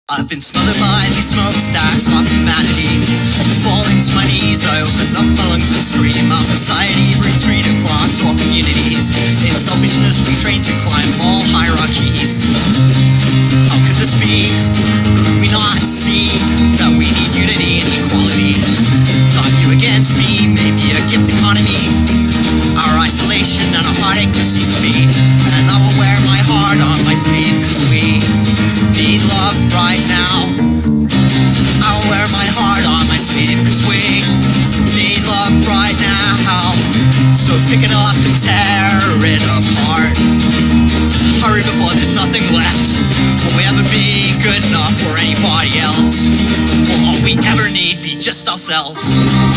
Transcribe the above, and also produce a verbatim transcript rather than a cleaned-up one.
I've been smothered by these smokestacks of humanity. Fall into my knees, I open up my lungs and scream. Our society retreat across all communities. In selfishness we train to climb all hierarchies. How could this be? Could we not see that we need unity and equality? Not you against me, maybe a gift economy. Our isolation and our heartache will cease to be. And I will wear my heart on my sleeve, cause we need love right now. I'll wear my heart on my sleeve, cause we need love right now. So pick it up and tear it apart. Hurry before there's nothing left. Will we ever be good enough for anybody else? Will all we ever need be just ourselves?